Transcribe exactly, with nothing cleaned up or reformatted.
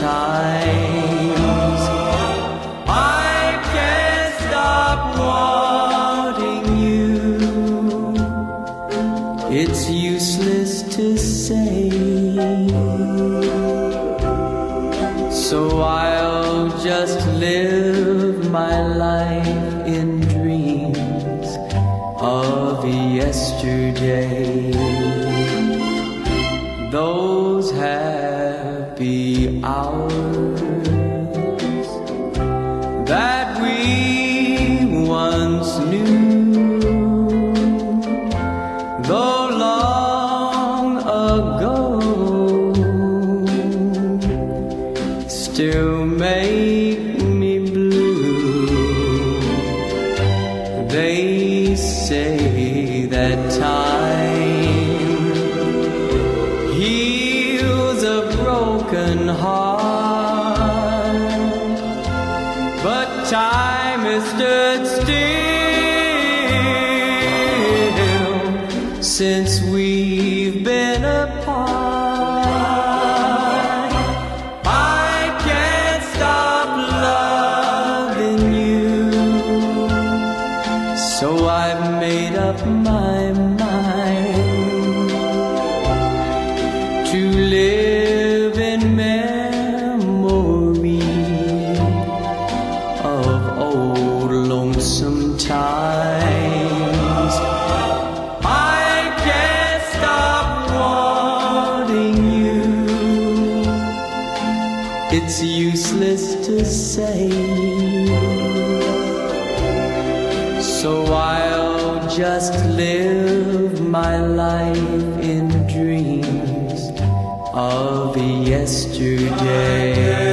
times. I can't stop wanting you. It's useless to say, so I'll just live my life in dreams of yesterday. Those happy hours that we once knew, though long ago, still make me blue. They say that time heals a broken heart, but time has stood still since we've been apart. I can't stop loving you, so I've made up my mind to live in memory of old lonesome times. I can't stop wanting you. It's useless to say, so I'll just live my life in dreams of yesterday.